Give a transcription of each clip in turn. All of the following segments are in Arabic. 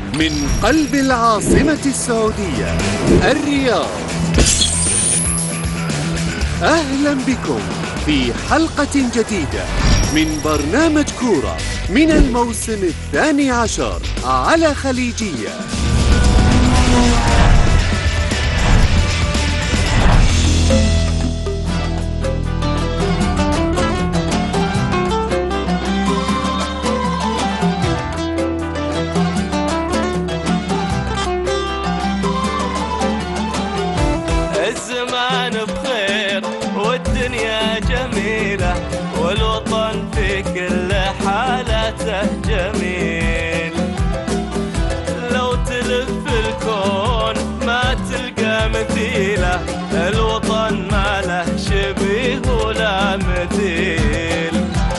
من قلب العاصمة السعودية الرياض. أهلا بكم في حلقة جديدة من برنامج كورة من الموسم 12 على خليجية. الزمان بخير والدنيا جميلة والوطن في كل حالاته جميل. لو تلف الكون ما تلقى مثيله، الوطن ما له شبيه ولا مثيل.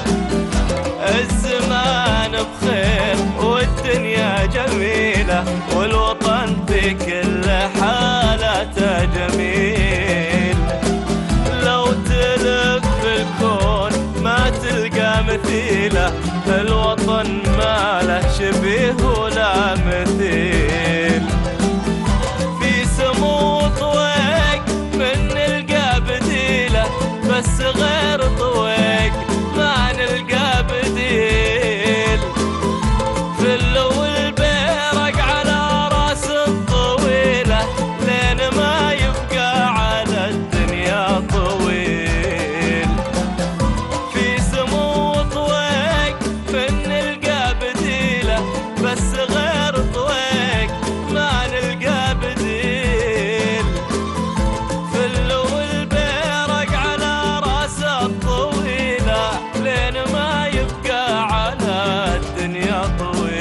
الزمان بخير والدنيا جميلة والوطن في كل حالاته جميل. لو تلف الكون ما تلقى مثيله، الوطن ما له شبيه ولا مثيل. في سمو طويق من نلقى بديله، بس غير طويق ما نلقى بديل. فلو البيرق على راس الطويلة لين ما يبقى على الدنيا طويل. في سمو طويق من نلقى بديله، بس غير طويق ما نلقى بديل. فلو البيرق على راس الطويلة لين ما يبقى على الدنيا طويل.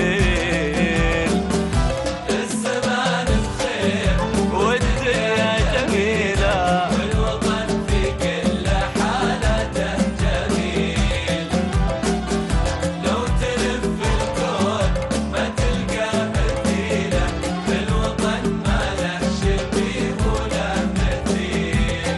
الزمان بخير والدنيا جميلة والوطن في كل حالاته جميل. لو تلف الكون ما تلقى مثيله، الوطن ما له شبيه ولا مثيل.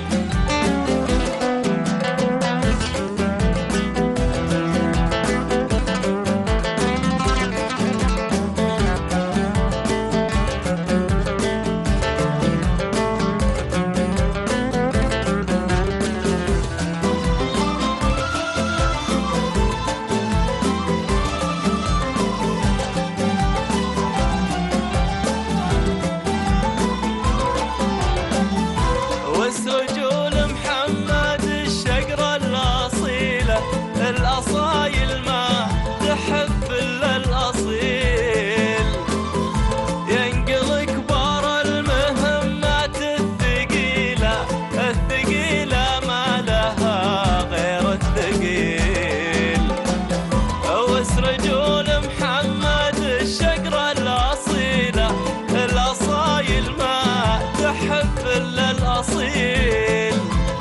والسجول محمد الشقرة الأصيلة، الأصايل ما تحب إلا الأصيل. ينقل كبار المهمات الثقيلة، الثقيلة ما لها غير الثقيل. وسرجول محمد الشقرة الأصيلة، الأصايل ما تحب إلا الأصيل.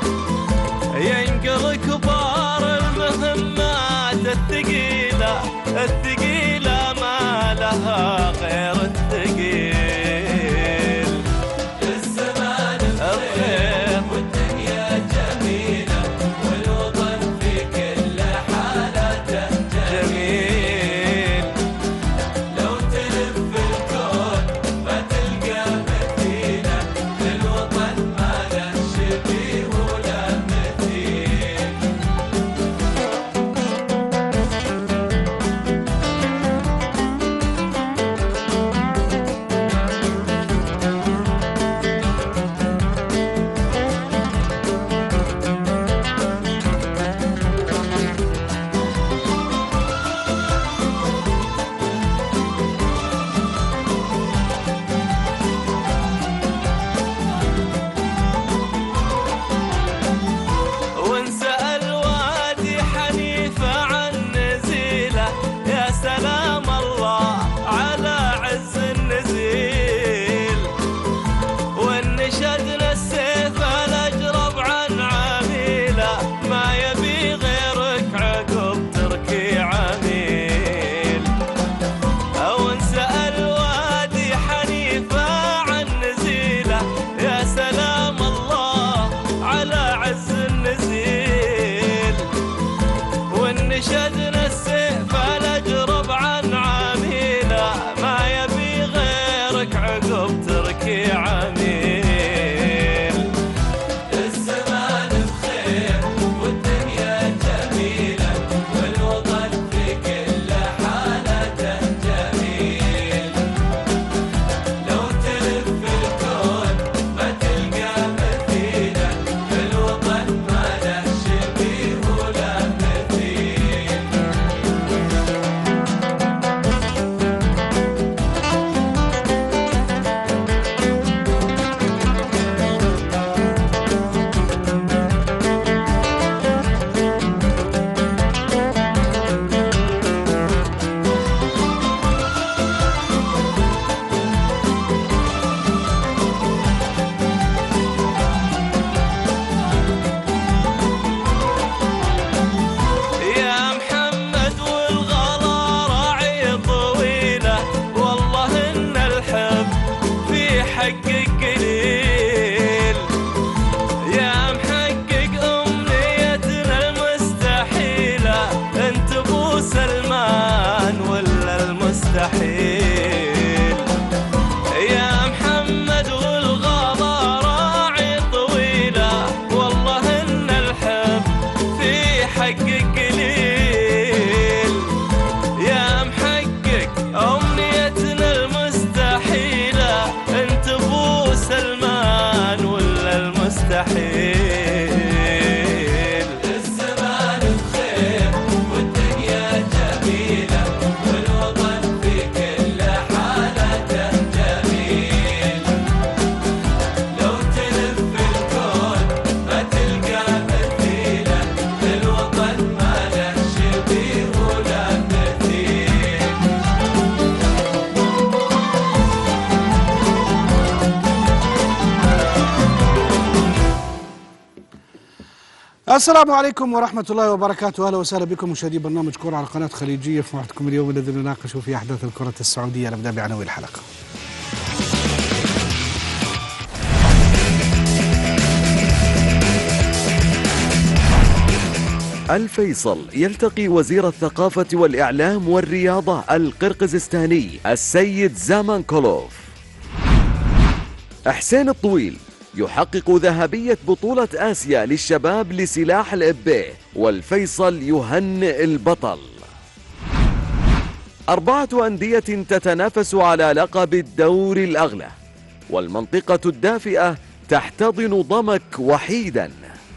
ينقل كبار المهمات الثقيلة، الثقيلة ما لها غير الثقيل. الزمان بخير والدنيا جميلة والوطن في كل حالاته جميل. لو تلف الكون ما تلقى مثيله، الوطن ما له شبيه ولا مثيل. السلام عليكم ورحمة الله وبركاته. أهلا وسهلا بكم مشاهدي برنامج كرة على قناة خليجية في موعدكم اليوم الذي نناقش فيه أحداث الكرة السعودية. نبدأ بعناوين الحلقة. الفيصل يلتقي وزير الثقافة والإعلام والرياضة القرقزستاني السيد زامانكولوف. حسين الطويل يحقق ذهبية بطولة آسيا للشباب لسلاح الإبيه، والفيصل يهنئ البطل. 4 أندية تتنافس على لقب الدور الأغلى، والمنطقة الدافئة تحتضن ضمك وحيدا.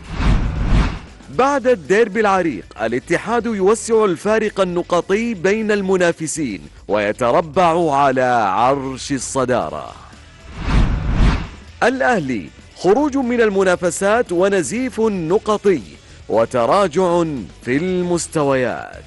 بعد الديربي العريق الاتحاد يوسع الفارق النقطي بين المنافسين ويتربع على عرش الصدارة. الأهلي خروج من المنافسات ونزيف نقطي وتراجع في المستويات.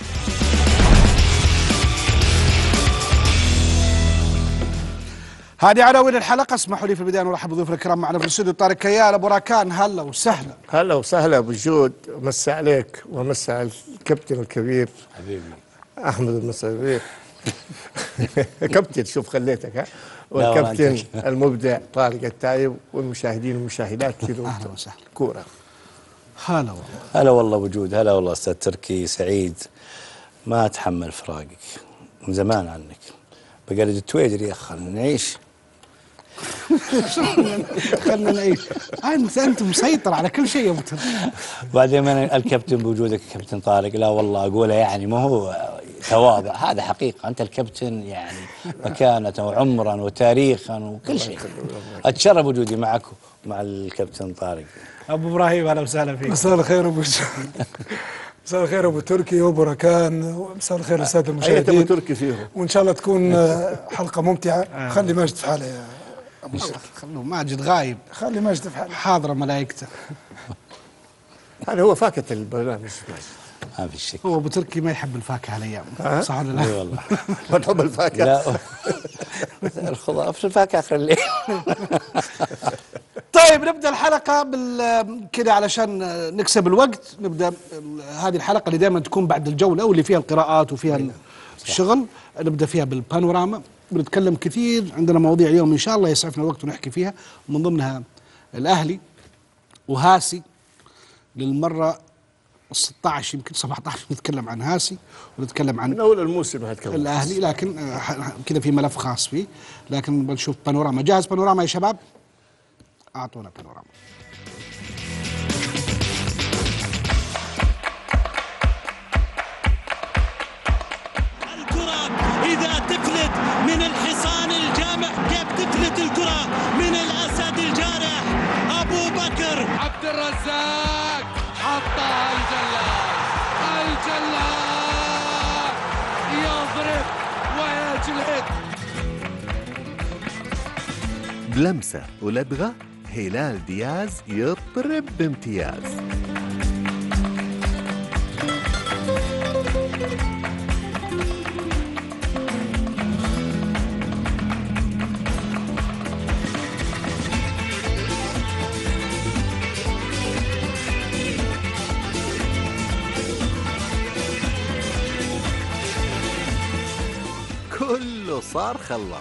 هذه عناوين الحلقة. اسمحوا لي في البداية نرحب بضيوفنا الكرام معنا في الاستوديو. طارق كيال أبو راكان، هلا وسهلا. هلا وسهلا ابو جود، مسا عليك ومسا على الكابتن الكبير حبيبي احمد المصري. كابتن شوف خليتك ها، والكابتن المبدع طارق التايب، والمشاهدين والمشاهدات في أهلا وسهلا كورة. هلا والله. هلا والله وجود. هلا والله استاذ تركي. سعيد ما اتحمل فراقك من زمان عنك. بقلد التويدري يا اخي، خلنا نعيش. خلنا نعيش. أنت مسيطر على كل شيء يا أبو تركي. بعدين أنا الكابتن بوجودك كابتن طارق، لا والله اقولها يعني ما هو تواضع، هذا حقيقه. انت الكابتن يعني مكانه وعمرا وتاريخا وكل شيء. اتشرف وجودي معك ومع الكابتن طارق. أبو إبراهيم أهلا وسهلا فيك. مساء الخير ابو مساء الخير ابو تركي وابو راكان، مساء الخير للساده ابو المشاهدين، تركي فيهم، وان شاء الله تكون حلقه ممتعه. خلي ماجد في حاله يا ابو تركي، خلوه ماجد غايب، خلي ماجد في حاله، حاضرة ملائكته. هذا هو فاكهة البرنامج. ما في شك. هو أبو تركي ما يحب الفاكهة هالأيام، صح ولا اي لا؟ والله. ما تحب الفاكهة؟ لا الخضار في الفاكهه اخر الليل. طيب نبدأ الحلقة كده علشان نكسب الوقت. نبدأ هذه الحلقة اللي دائما تكون بعد الجولة واللي فيها القراءات وفيها الشغل، نبدأ فيها بالبانوراما. بنتكلم كثير، عندنا مواضيع اليوم إن شاء الله يسعفنا الوقت ونحكي فيها، ومن ضمنها الأهلي وهاسي للمرة 16 يمكن 17 نتكلم عن هاسي، ونتكلم عن من أول الموسم هتكلم الأهلي، لكن كذا في ملف خاص فيه. لكن بنشوف بانوراما. جاهز بانوراما يا شباب؟ أعطونا بانوراما. الكرة إذا تفلت من الحصان الجامح، كيف تفلت الكرة من الأسد الجارح أبو بكر. عبد الرزاق حطها الجلاد يضرب ويجلد. بلمسة ولدغة هلال دياز يضرب بامتياز. كله صار خلاص.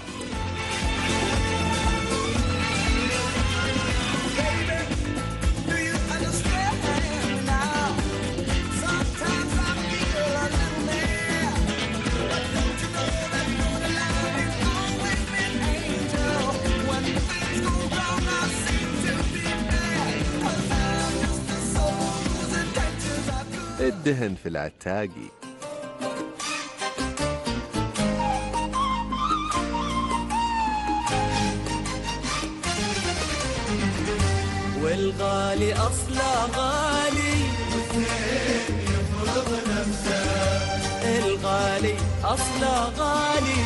الدهن في العتاقي. والغالي أصلا غالي، الغالي أصلا غالي،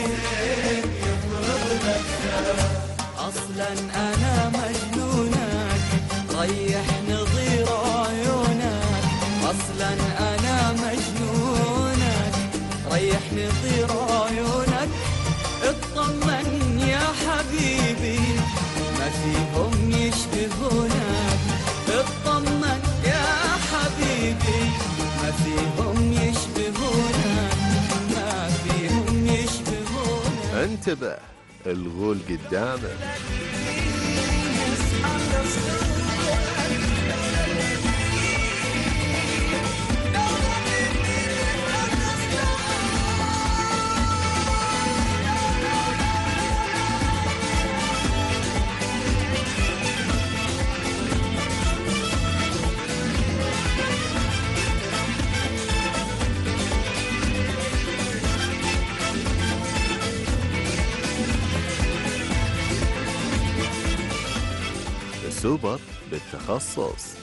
أصلا أنا مجنونك، ريح نظير عيونك، أصلا أنا مجنونك، ريح نظير عيونك، اطمن يا حبيبي ما فيهم يشبهونك، اطمن يا انتبه الغول قدامك. سوبر بالتخصص.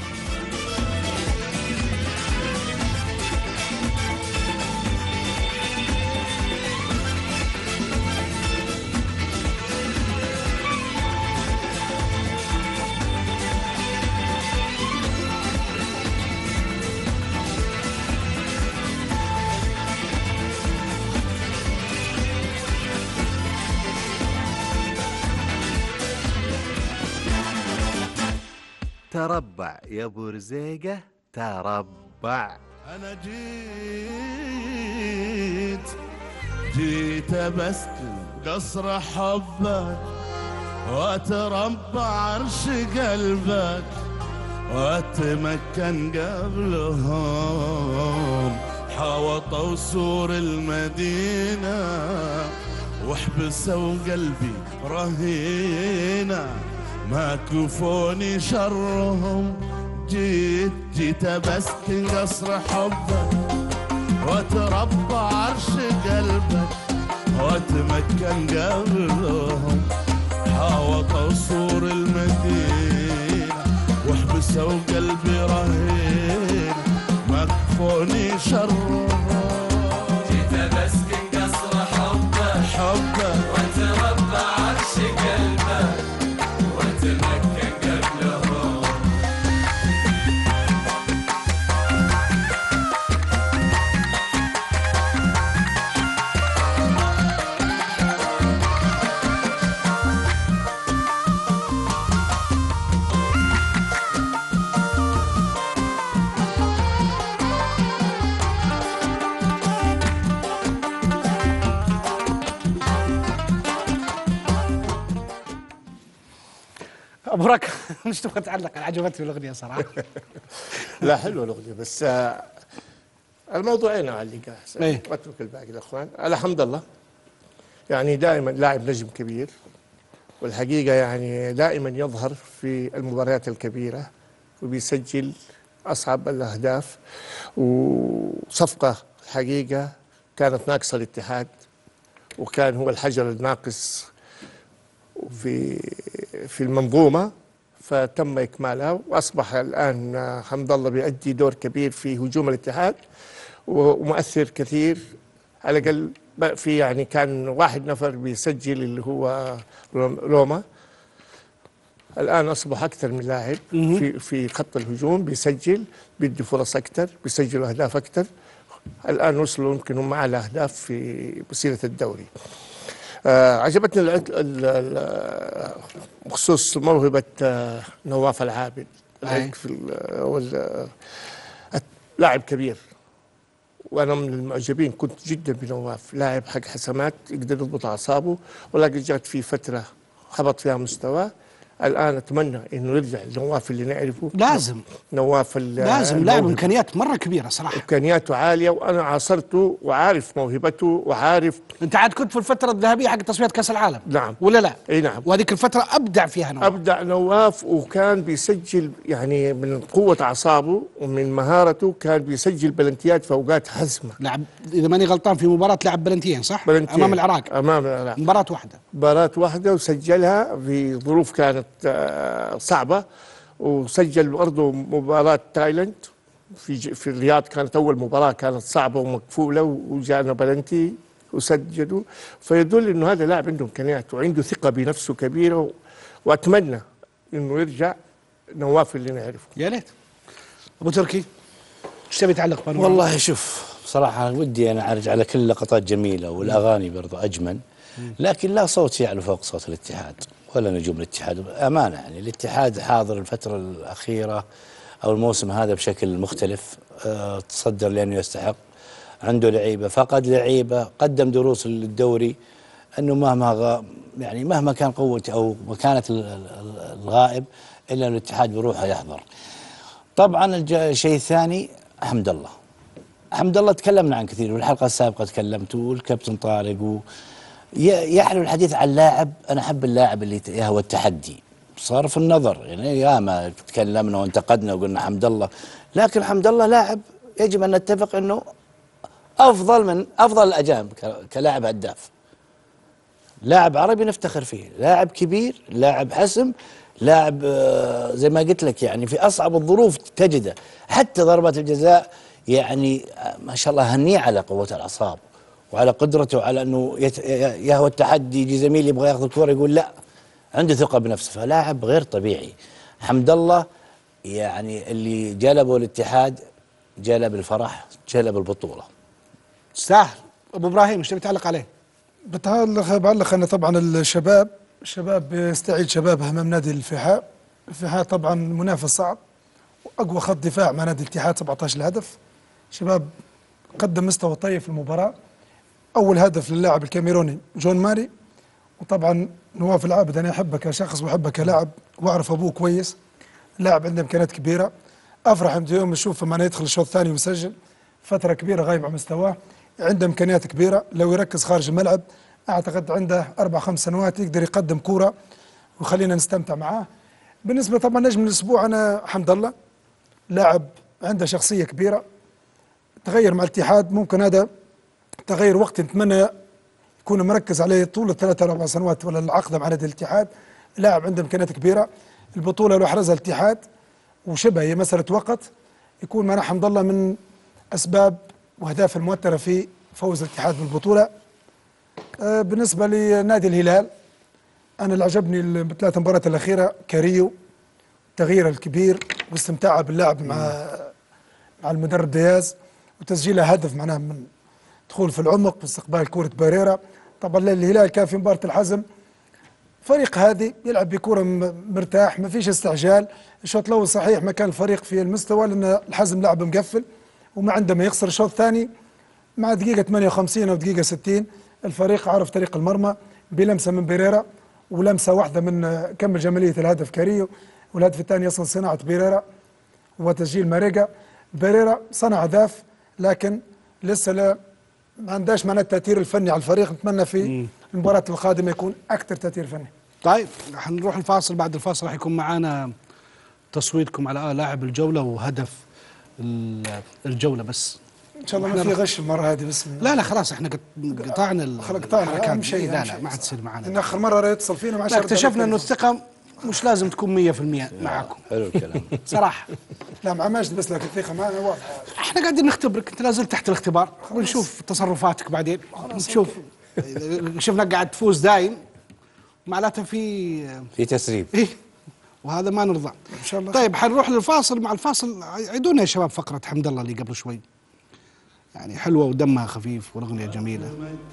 تربع يا ابو رزيقه تربع. انا جيت بس قصر حبك واتربع عرش قلبك واتمكن قبلهم حاوطوا سور المدينه وحبسوا قلبي رهينه ما كفوني شرهم. جيت بس قصر حبك واتربى عرش قلبك واتمكن قبلهم حاوطوا سور المدينة وحبسوا قلبي رهين ما كفوني شرهم. جيت بس قصر حبك واتربى عرش قلبك واتمكن قبلهم. ابو رك مش تبغى تعلق؟ انا عجبتني الاغنيه صراحه. لا حلوه الاغنيه بس الموضوعين اعلقها إيه؟ واترك الباقي الاخوان. الحمد لله يعني دائما لاعب نجم كبير، والحقيقه يعني دائما يظهر في المباريات الكبيره وبيسجل اصعب الاهداف. وصفقه الحقيقه كانت ناقصه الاتحاد وكان هو الحجر الناقص في المنظومه فتم اكمالها، واصبح الان حمد الله بيؤدي دور كبير في هجوم الاتحاد ومؤثر كثير. على الاقل في يعني كان واحد نفر بيسجل اللي هو روما، الان اصبح اكثر من لاعب في خط الهجوم بيسجل، بيدي فرص اكثر، بيسجلوا اهداف اكثر. الان وصلوا يمكن هم اعلى اهداف في مسيره الدوري. عجبتني بخصوص موهبة نواف العابد. لاعب كبير وأنا من المعجبين كنت جدا بنواف، لاعب حق حسمات يقدر يضبط أعصابه، ولكن جات في فترة هبط فيها مستواه. الآن أتمنى إنه يرجع نواف اللي نعرفه. لازم نواف لازم لاعب إمكانيات مرة كبيرة صراحة، إمكانياته عالية، وأنا عاصرته وعارف موهبته وعارف. أنت عاد كنت في الفترة الذهبية حق تصفيات كأس العالم. نعم. ولا لا؟ أي نعم. وهذيك الفترة أبدع فيها نواف. أبدع نواف، وكان بيسجل يعني من قوة أعصابه ومن مهارته، كان بيسجل بلنتيات في أوقات حاسمة. لعب إذا ماني غلطان في مباراة لعب بلنتيين صح؟ بلنتيين. أمام العراق. أمام العراق مباراة واحدة وسجلها في ظروف كانت صعبة. وسجل برضه مباراة تايلاند في الرياض، كانت أول مباراة كانت صعبة ومقفولة، وجانا بلنتي وسجلوا. فيدل إنه هذا لاعب عنده إمكانيات وعنده ثقة بنفسه كبيرة، وأتمنى إنه يرجع نواف اللي نعرفه. يا ليت. أبو تركي ايش تبي تعلق بانوراما؟ والله شوف بصراحة ودي أنا أرجع على كل اللقطات جميلة والأغاني برضو أجمل، لكن لا صوت يعلو فوق صوت الاتحاد ولا نجوم الاتحاد. أمانة يعني الاتحاد حاضر الفترة الأخيرة أو الموسم هذا بشكل مختلف، تصدر لأنه يستحق، عنده لعيبة، فقد لعيبة، قدم دروس للدوري انه يعني مهما كان قوته او مكانه الغائب الا الاتحاد بروحه يحضر. طبعا الشيء الثاني حمد الله تكلمنا عن كثير، والحلقه السابقه تكلمت والكابتن طارق يحلو الحديث عن لاعب. انا احب اللاعب اللي يهوى التحدي بصرف النظر، يعني ياما تكلمنا وانتقدنا وقلنا حمد الله، لكن حمد الله لاعب يجب ان نتفق انه افضل من افضل الاجانب كلاعب هداف، لاعب عربي نفتخر فيه، لاعب كبير، لاعب حسم، لاعب زي ما قلت لك يعني في اصعب الظروف تجده، حتى ضربة الجزاء يعني ما شاء الله هنيه على قوة الاعصاب وعلى قدرته على انه يهوى التحدي، يجي زميل يبغى ياخذ الكرة يقول لا، عنده ثقة بنفسه، فلاعب غير طبيعي. حمد الله يعني اللي جلبه الاتحاد جلب الفرح، جلب البطولة. سهل. ابو ابراهيم ايش بتعلق عليه؟ بعلق أن طبعا الشباب بيستعيد شبابها أمام نادي الفيحاء. الفيحاء طبعا منافس صعب وأقوى خط دفاع مع نادي الاتحاد 17 هدف. شباب قدم مستوى طيب في المباراة. أول هدف للاعب الكاميروني جون ماري، وطبعا نواف العابد أنا أحبه كشخص وأحبه كلاعب وأعرف أبوه كويس، لاعب عنده إمكانيات كبيرة. أفرح يوم أشوفه معنا يدخل الشوط الثاني ويسجل، فترة كبيرة غايب عن مستواه، عنده إمكانيات كبيرة. لو يركز خارج الملعب أعتقد عنده 4-5 سنوات يقدر يقدم كورة وخلينا نستمتع معاه. بالنسبة طبعا نجم الأسبوع أنا حمد الله، لاعب عنده شخصية كبيرة، تغير مع الاتحاد، ممكن هذا تغير وقت نتمنى يكون مركز عليه طول 3-4 سنوات ولا العقد مع نادي الاتحاد. لاعب عنده إمكانيات كبيرة. البطولة لو حرزها الاتحاد وشبه هي مسألة وقت، يكون معنا حمد الله من أسباب وأهداف المؤثرة في فوز الاتحاد بالبطولة. بالنسبة لنادي الهلال أنا اللي عجبني الثلاث مباريات الأخيرة كاريو، تغييره الكبير واستمتاعه باللعب مع المدرب دياز، وتسجيله هدف معناه من دخول في العمق واستقبال كرة باريرا. طبعا الهلال كان في مباراة الحزم، فريق هادي يلعب بكرة مرتاح، ما فيش استعجال. الشوط الأول صحيح ما كان الفريق في المستوى لأن الحزم لعب مقفل وما عنده ما يخسر. الشوط الثاني مع دقيقة 58 أو دقيقة 60 الفريق عرف طريق المرمى بلمسة من بيريرا ولمسة واحدة من كمل جمالية الهدف كاريو، والهدف الثاني يصل صناعة بيريرا وتسجيل ماريجا. بيريرا صنع أهداف لكن لسه ما عندهاش معنى التأثير الفني على الفريق. نتمنى في المباراة القادمة يكون أكثر تأثير فني. طيب حنروح الفاصل، بعد الفاصل راح يكون معانا تصويتكم على لاعب الجولة وهدف الجولة. بس ان شاء الله ما في غش المره هذه. بس لا خلاص احنا قطعنا قطعنا اهم شيء. لا ما حتصير معنا. ان اخر مره يتصل فينا مع اكتشفنا انه الثقه مش لازم تكون 100% معكم. حلو الكلام. صراحه لا مع ماجد بس لكن الثقه معنا واضحه. احنا قاعدين نختبرك، انت لازلت تحت الاختبار ونشوف تصرفاتك بعدين. نشوف شفنا قاعد تفوز دايم معناته في تسريب. ايه وهذا ما نرضى ان شاء الله. طيب حنروح للفاصل. مع الفاصل عيدونا يا شباب فقره حمد الله اللي قبل شوي، يعني حلوة ودمها خفيف والأغنية جميلة.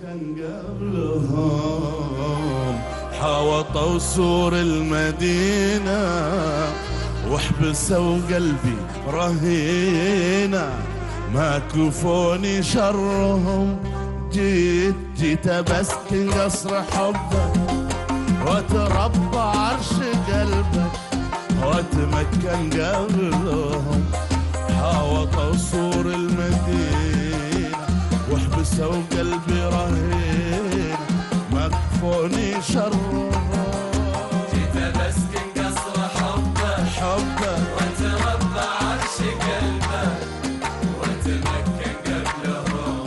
حاوطوا سور المدينة وحبسوا قلبي رهينة، ما كفوني شرهم، جيت أبسكن قصر حبك وتربى عرش قلبك واتمكن قبلهم. حاوطوا سور المدينة وحبسوا قلبي رهين، ما كفوني شرهم، جيت أبسكن قصر حبك وتربى عرش قلبك واتمكن قبلهم.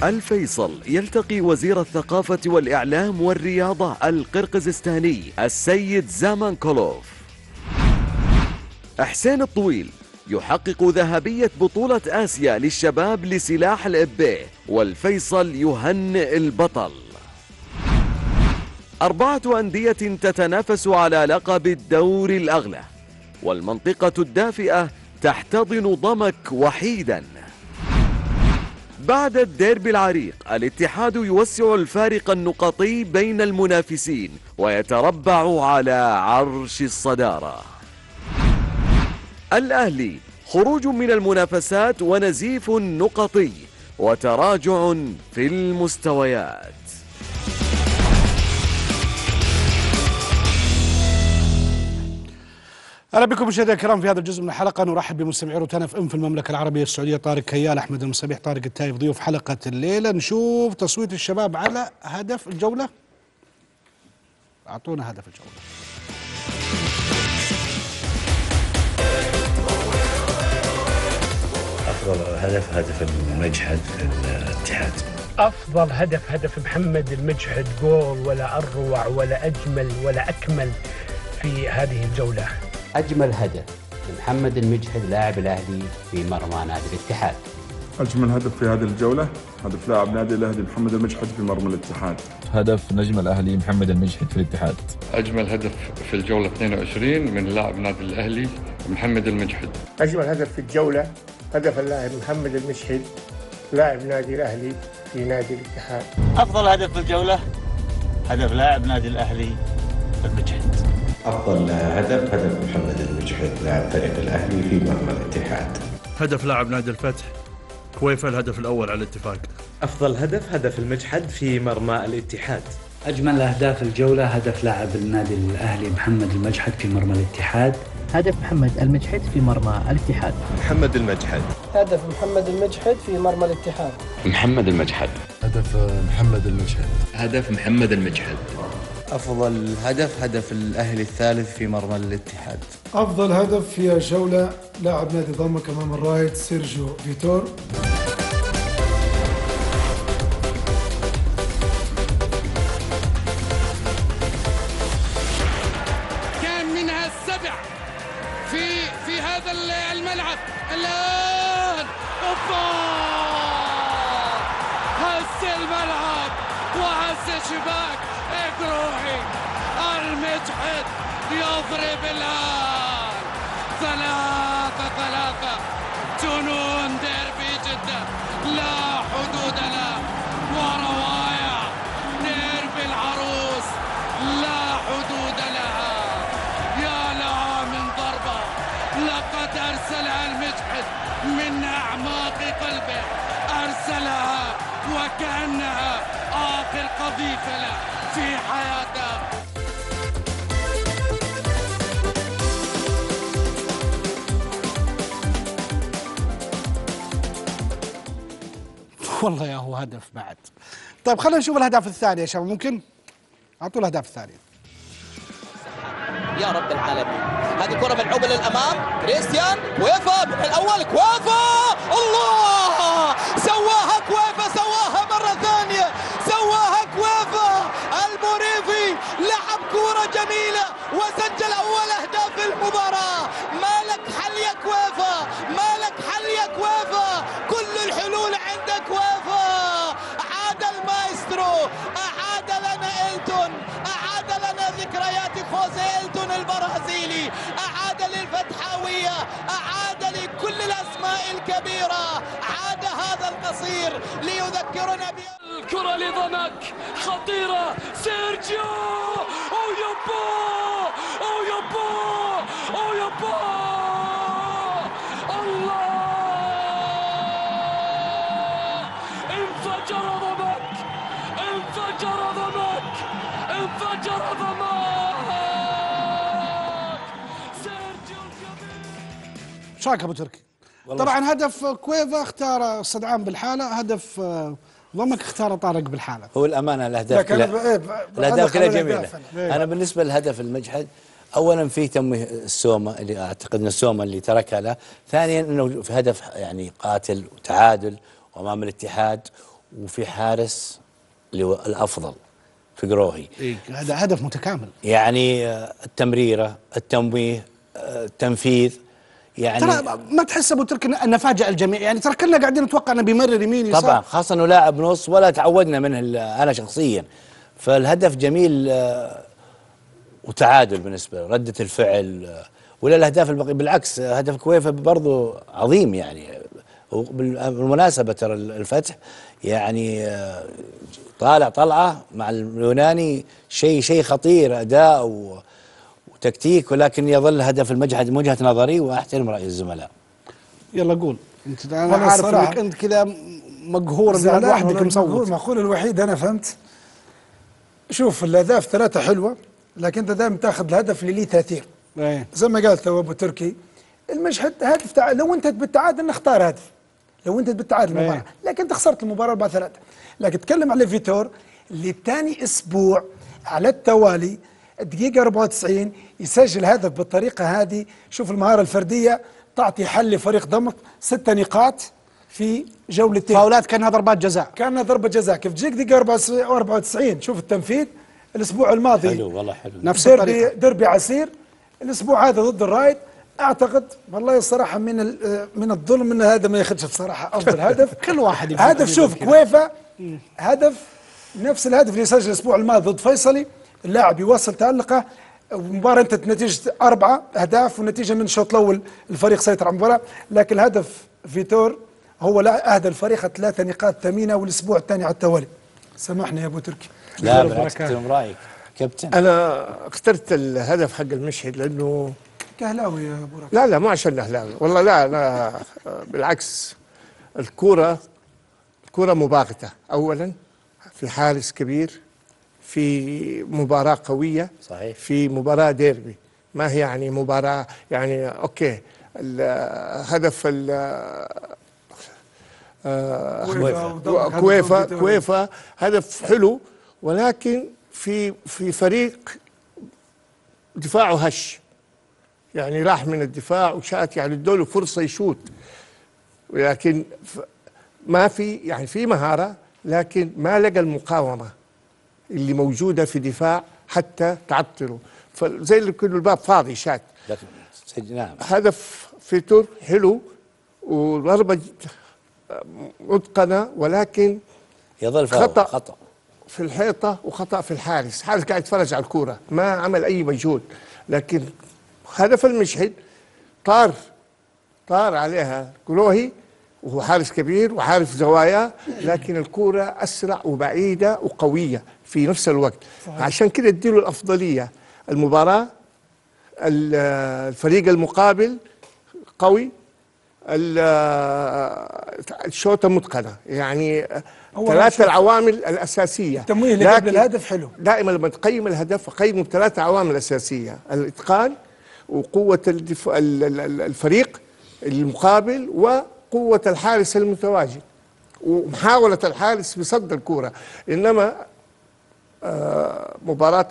الفيصل يلتقي وزير الثقافة والإعلام والرياضة القرقزستاني السيد زامانكولوف. حسين الطويل يحقق ذهبية بطولة آسيا للشباب لسلاح الإبيه، والفيصل يهنئ البطل. 4 أندية تتنافس على لقب الدور الأغلى، والمنطقة الدافئة تحتضن ضمك وحيدا. بعد الديربي العريق الاتحاد يوسع الفارق النقطي بين المنافسين ويتربع على عرش الصدارة. الأهلي خروج من المنافسات ونزيف نقطي وتراجع في المستويات. اهلا بكم مشاهدينا الكرام في هذا الجزء من الحلقه. نرحب بمستمعي روتانا اف ام في المملكه العربيه السعوديه. طارق كيال، احمد المصبيح، طارق التايف ضيوف حلقه الليله. نشوف تصويت الشباب على هدف الجوله. اعطونا هدف الجوله. افضل هدف المجحد الاتحاد. افضل هدف محمد المجحد، جول ولا اروع ولا اجمل ولا اكمل في هذه الجوله. أجمل هدف محمد المجحد لاعب الأهلي في مرمى نادي الاتحاد. أجمل هدف في هذه الجولة هدف لاعب نادي الأهلي محمد المجحد في مرمى الاتحاد. هدف نجم الأهلي محمد المجحد في الاتحاد. أجمل هدف في الجولة 22 من لاعب نادي الأهلي محمد المجحد. أجمل هدف في الجولة هدف اللاعب محمد المجحد لاعب نادي الأهلي في نادي الاتحاد. أفضل هدف في الجولة هدف لاعب نادي الأهلي المجحد. أفضل هدف محمد المجحد لاعب فريق الأهلي في مرمى الاتحاد. هدف لاعب نادي الفتح كويفة الهدف الأول على الاتفاق. أفضل هدف المجحد في مرمى الاتحاد. أجمل أهداف الجولة هدف لاعب النادي الأهلي محمد المجحد في مرمى الاتحاد. هدف محمد المجحد في مرمى الاتحاد. محمد المجحد. هدف محمد المجحد في مرمى الاتحاد. محمد المجحد. هدف محمد المجحد. هدف محمد المجحد. أفضل هدف الأهلي الثالث في مرمى الاتحاد. أفضل هدف في الجولة لاعب نادي ضمك أمام الرايد سيرجيو فيتور. كان منها السبع في هذا الملعب. الآن هز الملعب وهز الشباك. روحي المجحد يضرب الآن 3-3. جنون ديربي جدة لا حدود له وروايع ديربي العروس لا حدود لها. يا لها من ضربة لقد أرسلها المجحد من أعماق قلبه، أرسلها وكأنها آخر قذيفة له في حياته. والله يا هو هدف بعد. طيب خلينا نشوف الأهداف الثانية يا شباب. ممكن أعطوا الأهداف الثانية. يا رب العالمين، هذه كرة ملعوبة للأمام. كريستيان كويفا من الأول. كويفا الله سواها كويفا، سواها مرة ثانية، سواها كويفا الموريفي. لعب كرة جميلة وسجل أول أهداف المباراة. مالك حل يا كويفا، مالك حل يا كويفا، كل الحلول عند كويفا. أعاد المايسترو، أعاد لنا إلتون، أعاد لنا ذكريات خوزي إلتون البرازيلي، أعاد للفتحاوية، أعاد لكل الأسماء الكبيرة. عاد هذا القصير ليذكرنا الكرة لضمك خطيرة. سيرجيو أويوبا أويوبا أويوبا الله انفجر ضمك، انفجر ضمك، انفجر ضمك. سيرجيو الكبير. شو رايك ابو تركي؟ طبعا هدف كويفا اختار صدعان بالحاله، هدف ضمك اختار طارق بالحاله. هو الامانه الاهداف كلها جميله. انا بالنسبه للهدف المجحد، اولا في تمويه السومه اللي اعتقد ان السومه اللي تركها له، ثانيا انه في هدف يعني قاتل وتعادل وامام الاتحاد، وفي حارس اللي هو الافضل في قروهي. هذا هدف متكامل يعني التمريره، التمويه، التنفيذ، يعني ترى ما تحس ابو تركي ان فاجأ الجميع؟ يعني ترى كلنا قاعدين نتوقع انه بيمرر يمين يسار. طبعا خاصه انه لاعب نص ولا تعودنا منه انا شخصيا. فالهدف جميل وتعادل بالنسبه له، رده الفعل ولا الاهداف الباقيه. بالعكس هدف كويفه برضه عظيم يعني. بالمناسبه ترى الفتح يعني طالع طلعه مع اليوناني شيء خطير، اداء وتكتيك، ولكن يظل هدف المجحد من وجهه نظري، واحترم راي الزملاء. يلا قول انت. انا عارف انك انت كذا مقهور ان وحدك مصوت. المقهور الوحيد انا فهمت. شوف الاهداف 3 حلوه، لكن انت دائما تاخذ الهدف اللي ليه تاثير. زي ما قال تو ابو تركي، المشهد هدف لو انت بالتعادل نختار هدف، لو انت بالتعادل المباراه، لكن انت خسرت المباراه 4-3. لكن تكلم على فيتور اللي ثاني اسبوع على التوالي الدقيقه 94 يسجل هدف بالطريقه هذه. شوف المهاره الفرديه تعطي حل لفريق دمشق، 6 نقاط في جولتين. فاولات كانها ضربات جزاء، كانها ضربه جزاء. كيف تجيك دقيقه 94 شوف التنفيذ. الاسبوع الماضي حلو والله حلو، نفس الطريقه، دربي عسير. الاسبوع هذا ضد الرايد. اعتقد والله الصراحه من الظلم ان هذا ما ياخذش بصراحه افضل هدف. كل واحد هدف. شوف كويفه هدف نفس الهدف اللي سجل الاسبوع الماضي ضد فيصلي، اللاعب يواصل تألقه. المباراه انتهت نتيجه 4 أهداف، والنتيجه من الشوط الاول الفريق سيطر على المباراه. لكن الهدف فيتور هو لا اهدى الفريق 3 نقاط ثمينه، والاسبوع الثاني على التوالي. سامحني يا ابو تركي. لا بالعكس، احترم رايك كابتن. انا اخترت الهدف حق المشهد لانه كهلاوي يا ابو ركب. لا مو عشان اهلاوي والله، لا بالعكس. الكوره مباغته اولا، في حارس كبير، في مباراه قويه، صحيح، في مباراه ديربي، ما هي يعني مباراه يعني اوكي. الهدف كويفه هدف حلو، ولكن في فريق دفاعه هش، يعني راح من الدفاع وشات، يعني ادوله فرصه يشوت، ولكن ما في يعني في مهاره، لكن ما لقى المقاومه اللي موجوده في دفاع حتى تعطله. فزي اللي كله الباب فاضي شات. نعم. هدف فيتور حلو وضربه متقنه، ولكن يظل خطأ في الحيطه وخطأ في الحارس. الحارس قاعد يتفرج على الكوره، ما عمل اي مجهود. لكن هدف المشهد طار عليها قروهي، وهو حارس كبير وعارف زوايا، لكن الكوره اسرع وبعيده وقويه في نفس الوقت. عشان كده اديله الافضليه. المباراه الفريق المقابل قوي، الشوطه متقنه، يعني 3 العوامل الاساسيه. التمويه اللي قبل الهدف حلو. دائما لما تقيم الهدف قيمه ب3 عوامل اساسيه: الاتقان، وقوه الفريق المقابل، وقوه الحارس المتواجد، ومحاوله الحارس بصد الكوره. انما مباراه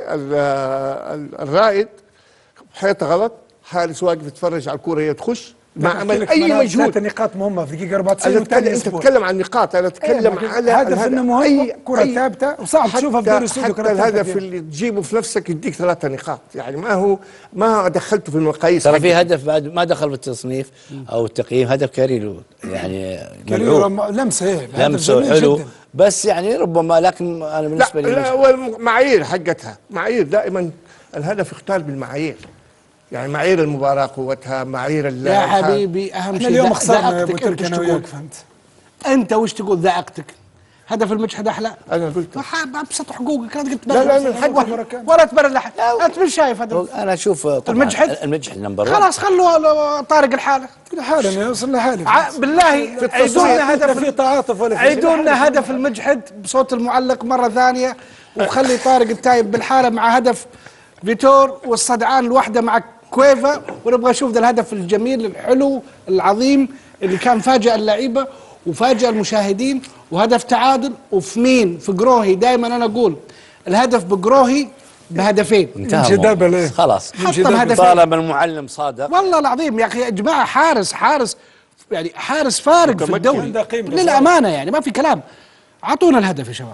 الرائد حيطه غلط، حارس واقف يتفرج على الكوره هي تخش، ما عمل اي مجهود. 3 نقاط مهمه في دقيقه 94. انت تتكلم عن نقاط، انا اتكلم على هدف انه مهم، كره ثابته وصعب تشوفها في دوري السعودي. حتى الهدف اللي تجيبه في نفسك يديك 3 نقاط، يعني ما دخلته في المقاييس. ترى في هدف بعد ما دخل بالتصنيف او التقييم، هدف كاريلو، يعني لمسه حلو جداً. بس يعني ربما، لكن انا بالنسبه لي لا والمعايير حقتها، معايير دائما الهدف يختار بالمعايير، يعني معايير المباراة قوتها، معايير يا حبيبي أهم شيء اليوم خسرنا. أنت وش تقول؟ أنت وش تقول؟ ذائقتك. هدف المجحد أحلى. أنا قلت أبسط حقوقك، لا تقول لا من حق ولا تبرر لحد. أنت مش شايف هدف. أنا أشوف المجحد نمبر 1. خلاص خلوا طارق الحالة يوصل لحاله. بالله عيدونا هدف في تعاطف ولا عيدونا هدف المجحد بصوت المعلق مرة ثانية، وخلي طارق التايب بالحالة مع هدف فيتور، والصدعان الواحدة مع كويفا، ونبغى نشوف ذا الهدف الجميل الحلو العظيم اللي كان فاجأ اللعيبة وفاجأ المشاهدين، وهدف تعادل. وفي مين؟ في قروهي. دائما أنا أقول الهدف بقروهي ب2 انتهى خلاص، طالما المعلم صادق. والله العظيم يا أخي يا جماعة، حارس يعني حارس فارق في الدوري للأمانة، يعني ما في كلام. اعطونا الهدف يا شباب.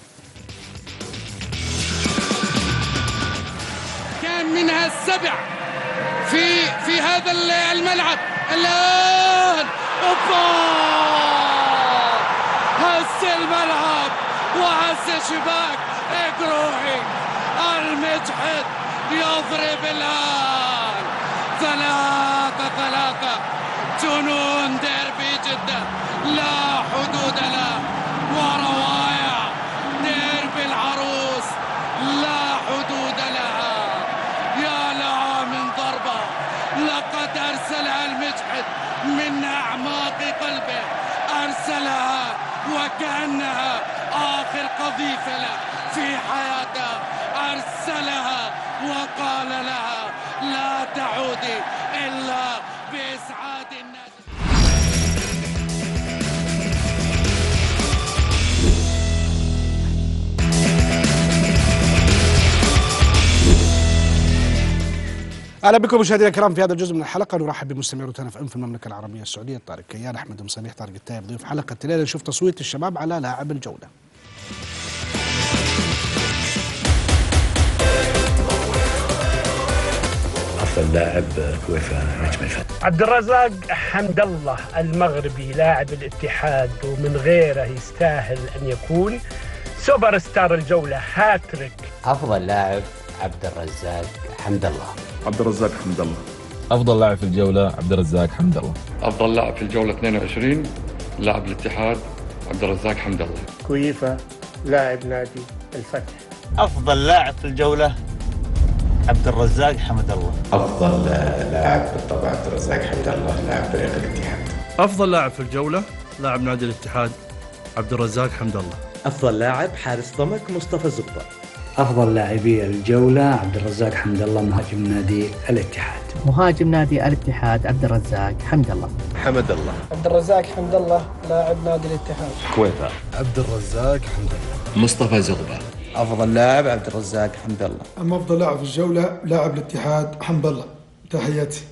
كان منها السبع في هذا الملعب الآن. اوبا، هز الملعب وهز شباك إجروحي. المجحد يضرب الآن 3-3. جنون ديربي جدة لا حدود له، وروايع ديربي العروس لا حدود لها. يا لها من ضربة لقد أرسلها المجحد من أعماق قلبه، أرسلها وكأنها آخر قذيفة له في حياته. أرسلها وقال لها لا تعودي إلا بإسعاد الناس. اهلا بكم مشاهدينا الكرام في هذا الجزء من الحلقه. نرحب بمستمعي روتانا في المملكه العربيه السعوديه. طارق كيان، احمد مساميح، طارق التايب ضيوف حلقه الليله. نشوف تصويت الشباب على لاعب الجوله. افضل لاعب كويفة نجم الفتح. عبد الرزاق حمد الله المغربي لاعب الاتحاد، ومن غيره يستاهل ان يكون سوبر ستار الجوله، هاتريك. افضل لاعب عبد الرزاق حمد الله. عبد الرزاق حمد الله. أفضل لاعب في الجولة عبد الرزاق حمد الله. أفضل لاعب في الجولة 22 لاعب الاتحاد عبد الرزاق حمد الله. كويفة لاعب نادي الفتح. أفضل لاعب في الجولة عبد الرزاق حمد الله. أفضل لاعب بالطبع عبد الرزاق حمد الله لاعب فريق الاتحاد. أفضل لاعب في الجولة لاعب نادي الاتحاد عبد الرزاق حمد الله. أفضل لاعب حارس ضمك مصطفى زبطة. أفضل لاعبي الجولة عبد الرزاق حمد الله مهاجم نادي الاتحاد. مهاجم نادي الاتحاد عبد الرزاق حمد الله. حمد الله. عبد الرزاق حمد الله لاعب نادي الاتحاد. كويفة. عبد الرزاق حمد الله. مصطفى زغبة. أفضل لاعب عبد الرزاق حمد الله. أما أفضل لاعب في الجولة لاعب الاتحاد حمد الله. تحياتي.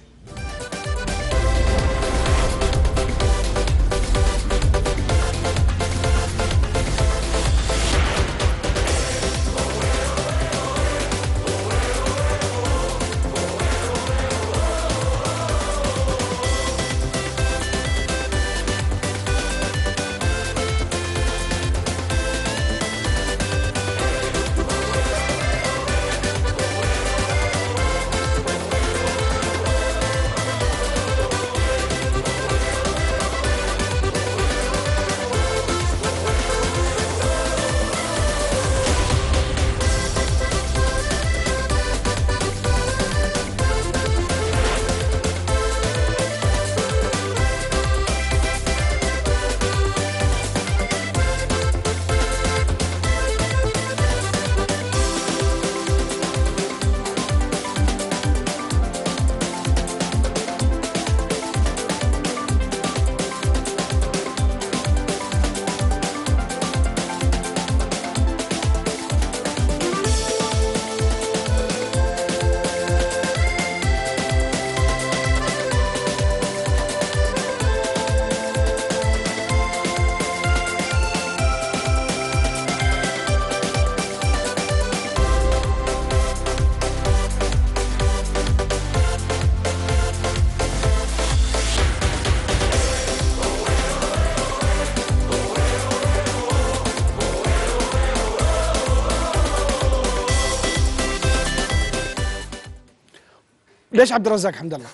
ليش عبد الرزاق حمد الله؟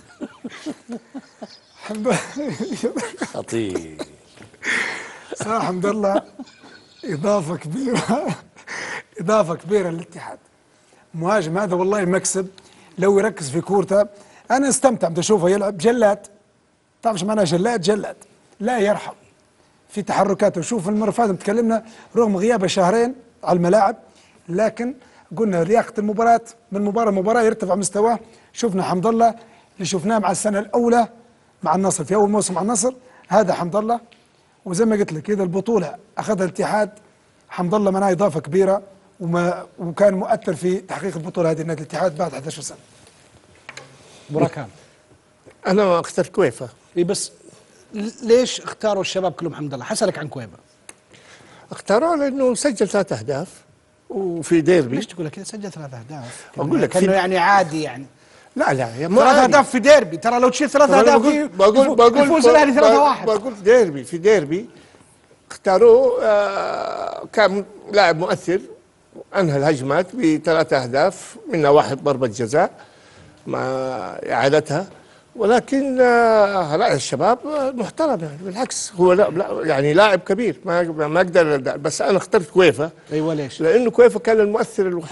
خطير صراحة حمد الله إضافة كبيرة، إضافة كبيرة للاتحاد. مهاجم هذا والله مكسب لو يركز في كورته. أنا استمتع بدي أشوفه يلعب جلاد. تعرف ايش معناه جلاد؟ جلاد لا يرحم في تحركاته. وشوف المرة اللي فاتت تكلمنا رغم غيابه شهرين على الملاعب، لكن قلنا لياقة المباراة من مباراة لمباراة يرتفع مستواه. شفنا حمد الله اللي شفناه مع السنة الأولى مع النصر في أول موسم مع النصر، هذا حمد الله. وزي ما قلت لك إذا البطولة أخذها الاتحاد، حمد الله مناه إضافة كبيرة وكان مؤثر في تحقيق البطولة هذه نادي الاتحاد بعد 11 سنة. براكان أنا اخترت كويفة. إيه بس ليش اختاروا الشباب كلهم حمد الله؟ حسألك عن كويفة. اختاروه لانه سجل 3 اهداف وفي ديربي. ليش تقول كذا سجل 3 اهداف؟ اقول لك كانه يعني عادي يعني. لا 3 اهداف في ديربي، ترى لو تشيل 3 اهداف يفوز الاهلي 3-1. بقول في ديربي اختاروه. كان لاعب مؤثر، انهى الهجمات ب3 اهداف، منها 1 ضربة جزاء مع اعادتها. ولكن لا الشباب محترم يعني، بالعكس هو لا يعني لاعب كبير، ما اقدر. بس انا اخترت كويفا. ايوه ليش؟ لانه كويفا كان المؤثر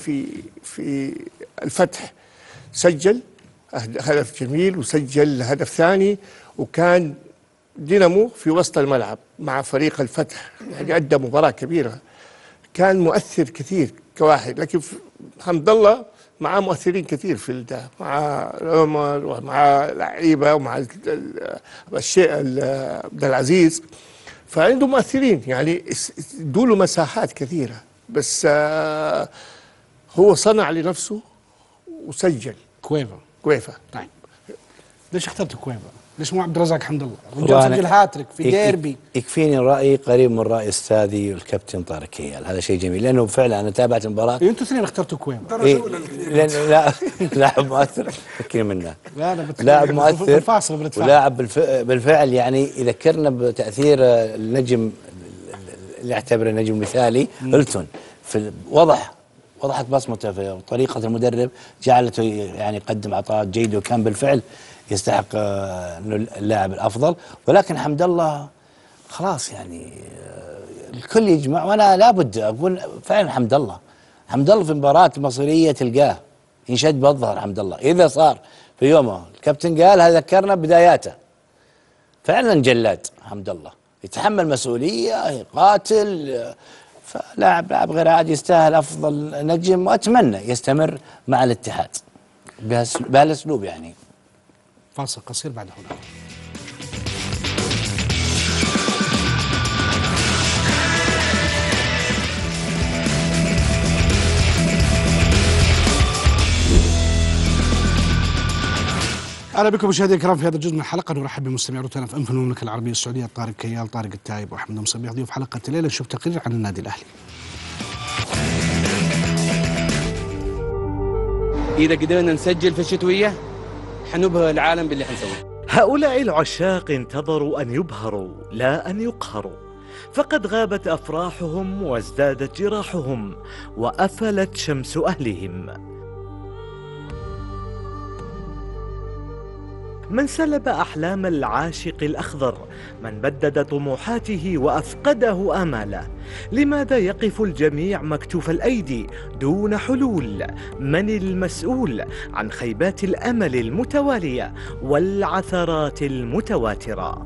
في الفتح، سجل هدف جميل وسجل هدف ثاني، وكان دينامو في وسط الملعب مع فريق الفتح، يعني ادى مباراة كبيرة، كان مؤثر كثير كواحد. لكن حمد الله معاه مؤثرين كثير في الدفاع، مع عمر ومع لعيبه ومع الشيء عبد العزيز، فعنده مؤثرين يعني ادوا له مساحات كثيره. بس هو صنع لنفسه وسجل. كويفا. طيب ليش اخترت كويفا؟ ليش مو عبد الرزاق حمد الله؟ رجال سجل هاتريك في ديربي. يكفيني رأيي قريب من رأي استاذي الكابتن طارق كيال، هذا شيء جميل لانه فعلا انا تابعت المباراة. انتوا اثنين اخترتوا كويفا. لا لاعب مؤثر، فكني منه. لاعب مؤثر ولاعب بالفعل يعني يذكرنا بتأثير النجم اللي اعتبره نجم مثالي هيلتون، في وضحت بصمته في طريقة المدرب، جعلته يعني يقدم عطاءات جيدة، وكان بالفعل يستحق انه اللاعب الافضل. ولكن حمد الله خلاص يعني الكل يجمع، وانا لابد اقول فعلا حمد الله في مباراة مصيرية تلقاه ينشد بالظهر. حمد الله اذا صار في يومه الكابتن قال هذا ذكرنا بداياته، فعلا جلاد حمد الله، يتحمل مسؤولية، يقاتل، فلاعب غير عادي، يستاهل افضل نجم، واتمنى يستمر مع الاتحاد بهالاسلوب يعني. فاصل قصير بعد هنا. اهلا بكم مشاهدينا الكرام في هذا الجزء من الحلقه. نرحب بمستمعي روتانا في في المملكه العربيه السعوديه، طارق كيال، طارق التايب، واحمد مصبيح، ضيوف حلقه الليله. نشوف تقرير عن النادي الاهلي. اذا قدرنا نسجل في الشتويه حنبهر العالم باللي حنسويه. هؤلاء العشاق انتظروا أن يبهروا لا أن يقهروا، فقد غابت أفراحهم وازدادت جراحهم وأفلت شمس أهلهم. من سلب أحلام العاشق الأخضر، من بدد طموحاته وأفقده آماله. لماذا يقف الجميع مكتوف الأيدي دون حلول؟ من المسؤول عن خيبات الأمل المتوالية والعثرات المتواترة؟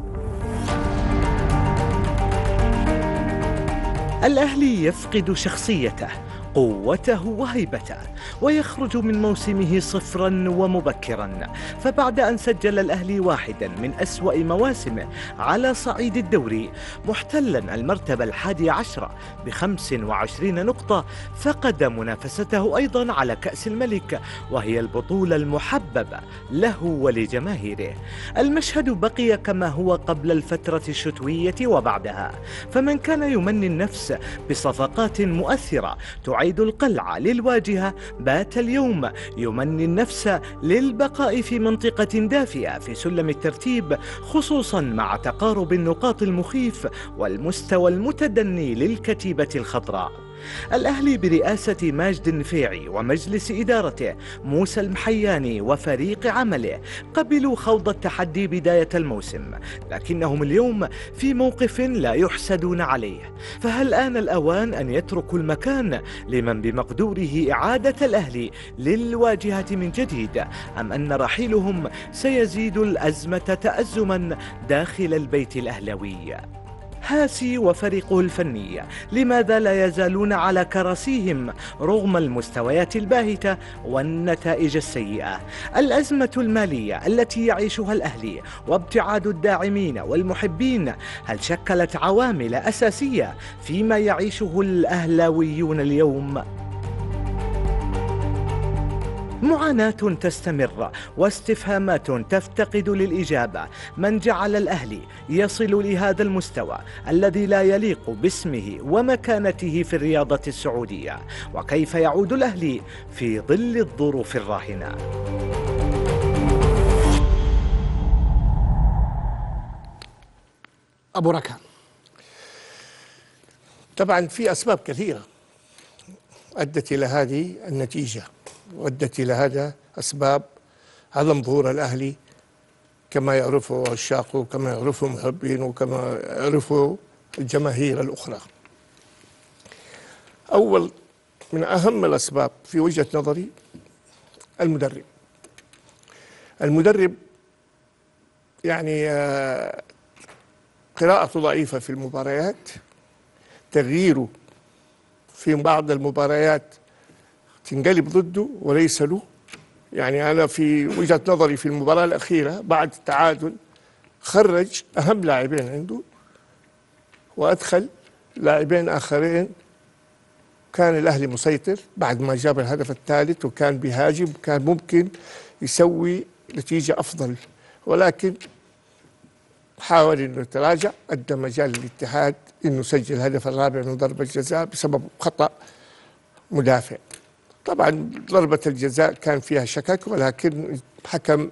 الأهلي يفقد شخصيته، قوته وهيبته، ويخرج من موسمه صفرا ومبكرا. فبعد أن سجل الأهلي واحدا من أسوأ مواسمه على صعيد الدوري، محتلا المرتبة 11 ب25 نقطة، فقد منافسته أيضا على كأس الملك، وهي البطولة المحببة له ولجماهيره. المشهد بقي كما هو قبل الفترة الشتوية وبعدها، فمن كان يمني النفس بصفقات مؤثرة تعيد القلعة للواجهة، بات اليوم يمني النفس للبقاء في منطقة دافئة في سلم الترتيب، خصوصا مع تقارب النقاط المخيف والمستوى المتدني للكتيبة الخضراء. الأهلي برئاسة ماجد النفيعي ومجلس إدارته موسى المحياني وفريق عمله قبلوا خوض التحدي بداية الموسم، لكنهم اليوم في موقف لا يحسدون عليه. فهل آن الأوان أن يتركوا المكان لمن بمقدوره إعادة الأهلي للواجهة من جديد، أم أن رحيلهم سيزيد الأزمة تأزما داخل البيت الأهلوي؟ هاسي وفريقه الفني لماذا لا يزالون على كراسيهم رغم المستويات الباهتة والنتائج السيئة؟ الأزمة المالية التي يعيشها الأهلي وابتعاد الداعمين والمحبين، هل شكلت عوامل أساسية فيما يعيشه الأهلاويون اليوم؟ معاناة تستمر واستفهامات تفتقد للإجابة. من جعل الأهلي يصل لهذا المستوى الذي لا يليق باسمه ومكانته في الرياضة السعودية؟ وكيف يعود الأهلي في ظل الظروف الراهنة؟ أبو ركان. طبعا في أسباب كثيرة أدت إلى هذه النتيجة، وأدت إلى هذا أسباب عدم ظهور الأهلي كما يعرفه عشاقه وكما يعرفه محبينه وكما يعرفه الجماهير الأخرى. أول من أهم الأسباب في وجهة نظري المدرب يعني قراءته ضعيفة في المباريات، تغييره في بعض المباريات تنقلب ضده وليس له. يعني أنا في وجهة نظري في المباراة الأخيرة بعد التعادل خرج أهم لاعبين عنده وأدخل لاعبين آخرين. كان الأهلي مسيطر بعد ما جاب الهدف الثالث وكان بيهاجم وكان ممكن يسوي نتيجة أفضل، ولكن حاول انه يتراجع، ادى مجال للاتحاد انه سجل الهدف الرابع من ضربة جزاء بسبب خطأ مدافع. طبعا ضربة الجزاء كان فيها شكك، ولكن الحكم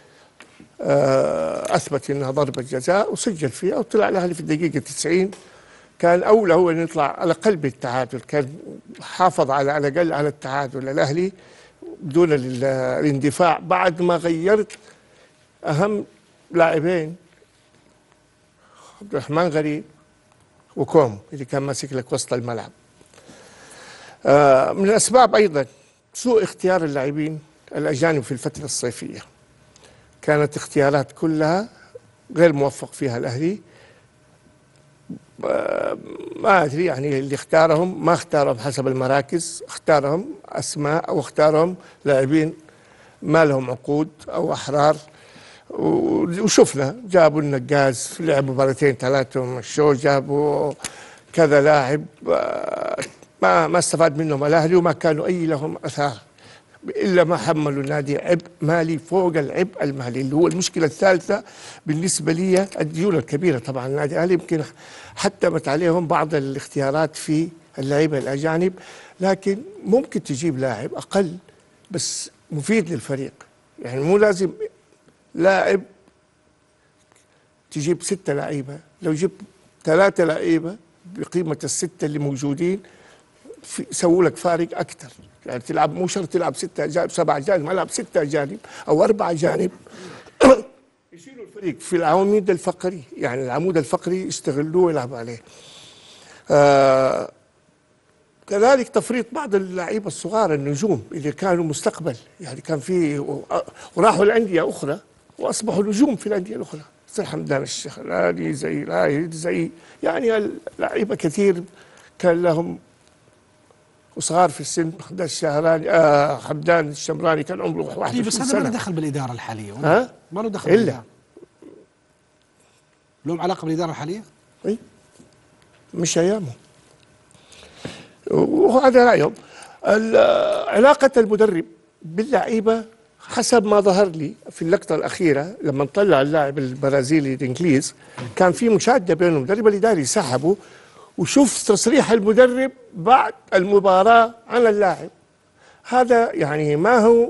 اثبت انها ضربة جزاء وسجل فيها وطلع الاهلي في الدقيقة 90. كان اولى هو ان يطلع على قلب التعادل، كان حافظ على الاقل على التعادل الاهلي دون الاندفاع بعد ما غيرت اهم لاعبين عبد الرحمن غريب وكوم اللي كان ماسك لك وسط الملعب. من الأسباب أيضا سوء اختيار اللاعبين الأجانب في الفترة الصيفية، كانت اختيارات كلها غير موفق فيها الأهلي. ما أدري يعني اللي اختارهم ما اختارهم حسب المراكز، اختارهم أسماء أو اختارهم لاعبين ما لهم عقود أو أحرار. وشفنا جابوا النقاز لعبوا مباراتين ثلاثة مشوا، جابوا كذا لاعب ما استفاد منهم الاهلي وما كانوا اي لهم اثار، الا ما حملوا النادي عبء مالي فوق العبء المالي اللي هو المشكله الثالثه بالنسبه لي. الديون الكبيره طبعا النادي الاهلي يمكن حتمت عليهم بعض الاختيارات في اللعيبه الاجانب، لكن ممكن تجيب لاعب اقل بس مفيد للفريق. يعني مو لازم لاعب تجيب 6 لعيبه، لو جبت 3 لعيبه بقيمه ال6 اللي موجودين يسووا لك فارق اكثر. يعني تلعب مو شرط تلعب 6 اجانب 7 اجانب، العب 6 اجانب او 4 اجانب يشيلوا الفريق في العمود الفقري. يعني العمود الفقري يستغلوه ويلعبوا عليه. كذلك تفريط بعض اللعيبه الصغار النجوم اللي كانوا مستقبل، يعني كان في وراحوا لانديه اخرى واصبحوا نجوم في الانديه الاخرى، زي حمدان الشهراني زي رايد زي يعني لعيبه كثير كان لهم وصغار في السن. حمدان الشهراني حمدان الشمراني كان عمره 21 بس سنه. هذا ما له دخل بالاداره الحاليه. ما له دخل الا بالإدارة. لهم علاقه بالاداره الحاليه؟ اي مش ايامهم، وهذا رايهم. علاقه المدرب باللعيبه حسب ما ظهر لي في اللقطه الاخيره لما طلع اللاعب البرازيلي الانجليز كان في مشاده بينهم، المدرب الاداري سحبه، وشوف تصريح المدرب بعد المباراه عن اللاعب. هذا يعني ما هو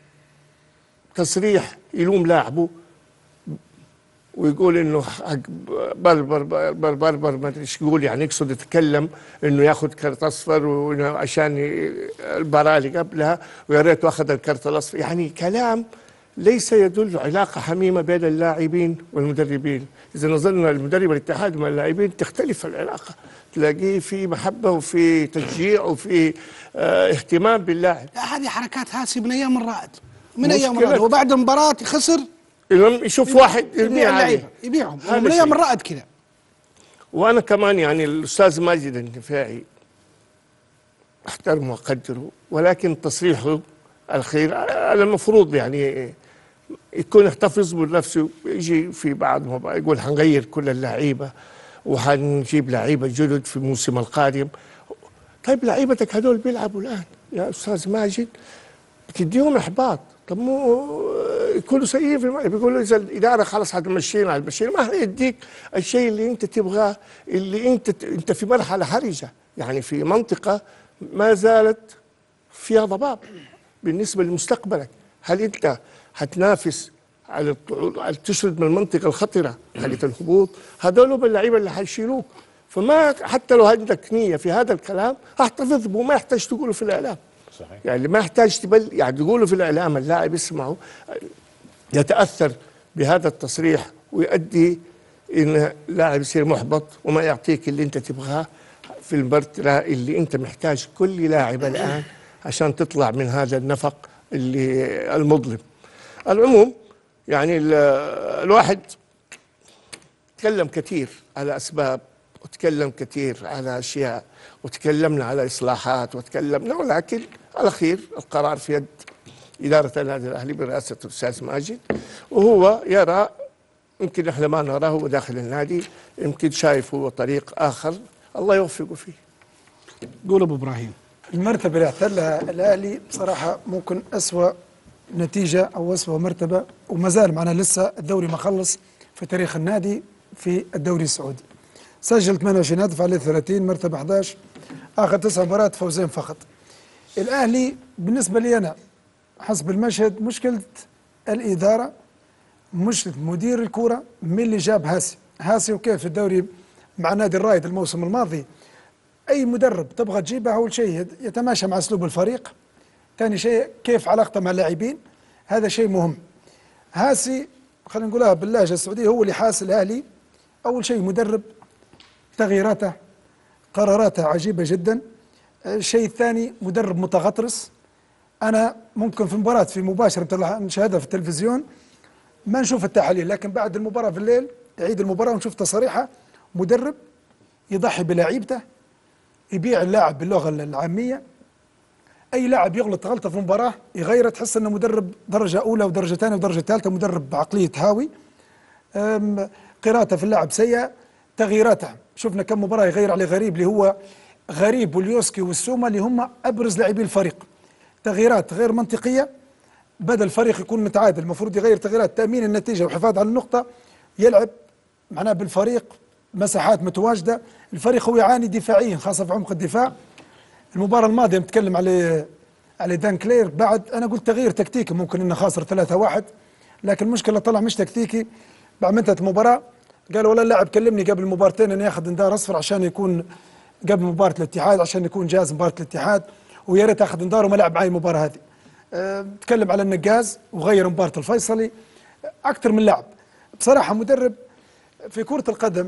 تصريح يلوم لاعبه ويقول انه حق بربر ما ادري ايش يقول، يعني يقصد يتكلم انه ياخذ كرت اصفر وانه عشان المباراه اللي قبلها ويا ريته اخذ الكرت الاصفر. يعني كلام ليس يدل علاقه حميمه بين اللاعبين والمدربين. اذا نظرنا المدرب الاتحاد مع اللاعبين تختلف العلاقه، تلاقيه في محبه وفي تشجيع وفي اهتمام باللاعب. هذه حركات هاسي من ايام الرائد، من ايام الرائد، وبعد المباراه خسر لما يشوف واحد يرمي عليه يبيعهم من ايام الرائد كذا. وانا كمان يعني الاستاذ ماجد النفاعي احترمه واقدره، ولكن تصريحه الاخير على المفروض يعني يكون يحتفظ بنفسه. يجي في بعض يقول حنغير كل اللعيبه وحنجيب لعيبه جدد في الموسم القادم. طيب لعيبتك هذول بيلعبوا الان يا استاذ ماجد، بتديهم احباط. طب مو يكونوا سيئين في الملعب، بيقولوا اذا الاداره خلص حتمشينا ما هيديك الشيء اللي انت تبغاه، اللي انت في مرحله حرجه، يعني في منطقه ما زالت فيها ضباب بالنسبه لمستقبلك. هل انت هتنافس على تشرد من المنطقه الخطره حقت الهبوط؟ هذول باللعيبه اللي حيشيلوك. فما حتى لو عندك نيه في هذا الكلام احتفظ به، وما يحتاج تقوله في الاعلام. صحيح. يعني ما يحتاج يعني تقوله في الاعلام، اللاعب يسمعه يتاثر بهذا التصريح ويؤدي ان اللاعب يصير محبط وما يعطيك اللي انت تبغاه في المرتبه اللي انت محتاج كل لاعب الان عشان تطلع من هذا النفق اللي المظلم. العموم يعني الواحد تكلم كثير على اسباب، وتكلم كثير على اشياء، وتكلمنا على اصلاحات، وتكلمنا، ولكن على خير القرار في يد اداره النادي الاهلي برئاسه الاستاذ ماجد، وهو يرى يمكن احنا ما نراه داخل النادي، يمكن شايف هو طريق اخر الله يوفقه فيه. قول ابو ابراهيم. المرتبه اللي احتلها الاهلي بصراحه ممكن اسوأ نتيجه او اسوأ مرتبه، وما زال معنا لسه الدوري ما خلص في تاريخ النادي في الدوري السعودي. سجل 28 هدف عليه 30، مرتبه 11، اخر 9 مباريات فوزين فقط. الاهلي بالنسبه لي انا حسب المشهد مشكله الاداره، مشكله مدير الكره، من اللي جاب هاسي وكيف في الدوري مع نادي الرائد الموسم الماضي. اي مدرب تبغى تجيبه اول شيء يتماشى مع اسلوب الفريق، ثاني شيء كيف علاقته مع اللاعبين، هذا شيء مهم. هاسي خلينا نقولها باللهجه السعوديه هو اللي حاس الاهلي. اول شيء مدرب، تغييراته قراراته عجيبه جدا. الشيء الثاني مدرب متغطرس. انا ممكن في مباراه في مباشره نشاهدها في التلفزيون ما نشوف التحاليل، لكن بعد المباراه في الليل يعيد المباراه ونشوف تصريحه. مدرب يضحي بلاعيبته، يبيع اللاعب باللغه العاميه. اي لاعب يغلط غلطه في المباراه يغير، تحس انه مدرب درجه اولى ودرجه ثانيه ودرجه ثالثه، مدرب بعقليه هاوي. قراءته في اللاعب سيئه. تغييراته شفنا كم مباراه يغير عليه غريب، اللي هو غريب واليوسكي والسومه اللي هم ابرز لاعبي الفريق. تغييرات غير منطقيه، بدل الفريق يكون متعادل المفروض يغير تغييرات تامين النتيجه والحفاظ على النقطه، يلعب معناه بالفريق مساحات متواجده. الفريق هو يعاني دفاعيا خاصه في عمق الدفاع. المباراه الماضيه نتكلم على دان كلير، بعد انا قلت تغيير تكتيكي ممكن انه خاسر 3-1، لكن المشكله طلع مش تكتيكي. بعد ما انتهت المباراه قال والله اللاعب كلمني قبل المباراتين انه ياخذ انذار اصفر عشان يكون قبل مباراه الاتحاد، عشان يكون جاهز مباراه الاتحاد، ويا ريت اخذ انذار وما لعب معي المباراه هذه. تكلم على النقاز وغير مباراه الفيصلي اكثر من لاعب. بصراحه مدرب في كره القدم،